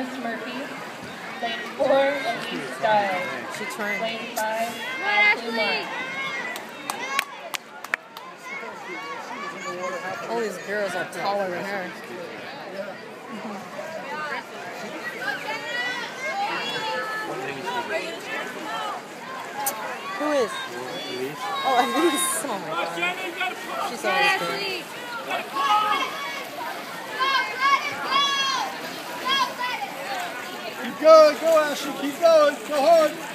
Miss Murphy. Lane 4, Elise Stiles. She turned. Lane 5, Ashley Mark. All these girls are taller than her. Who is? Oh, Elise. Oh my god. She's always good. Keep going, go Ashley, keep going, go hard.